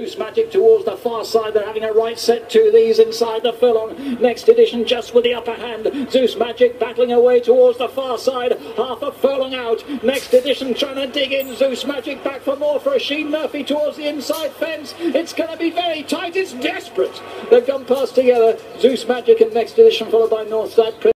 Zeus Magic towards the far side. They're having a right set to these inside the furlong. Next Edition just with the upper hand. Zeus Magic battling away towards the far side. Half a furlong out. Next Edition trying to dig in. Zeus Magic back for more for Oisin Murphy towards the inside fence. It's going to be very tight. It's desperate. They've gone past together. Zeus Magic and Next Edition followed by Northside.